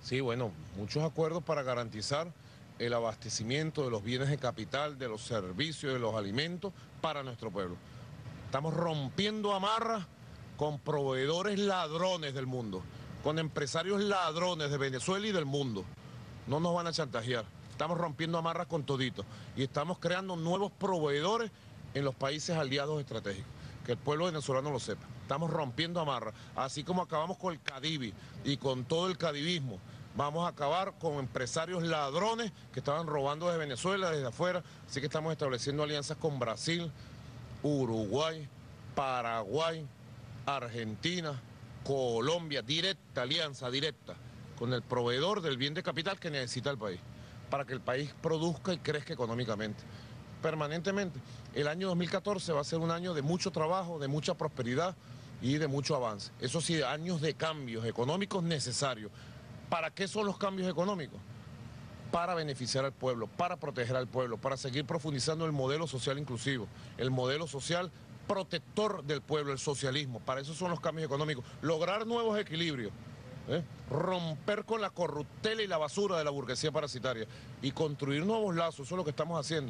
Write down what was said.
Sí, bueno, muchos acuerdos para garantizar el abastecimiento de los bienes de capital, de los servicios, de los alimentos para nuestro pueblo. Estamos rompiendo amarras con proveedores ladrones del mundo, con empresarios ladrones de Venezuela y del mundo. No nos van a chantajear. Estamos rompiendo amarras con toditos y estamos creando nuevos proveedores en los países aliados estratégicos. Que el pueblo venezolano lo sepa. Estamos rompiendo amarras. Así como acabamos con el Cadivi y con todo el cadivismo, vamos a acabar con empresarios ladrones que estaban robando desde Venezuela, desde afuera. Así que estamos estableciendo alianzas con Brasil, Uruguay, Paraguay, Argentina, Colombia, directa, alianza directa con el proveedor del bien de capital que necesita el país, para que el país produzca y crezca económicamente, permanentemente. El año 2014 va a ser un año de mucho trabajo, de mucha prosperidad y de mucho avance. Eso sí, años de cambios económicos necesarios. ¿Para qué son los cambios económicos? Para beneficiar al pueblo, para proteger al pueblo, para seguir profundizando el modelo social inclusivo, el modelo social protector del pueblo, el socialismo. Para eso son los cambios económicos. Lograr nuevos equilibrios, romper con la corruptela y la basura de la burguesía parasitaria y construir nuevos lazos. Eso es lo que estamos haciendo.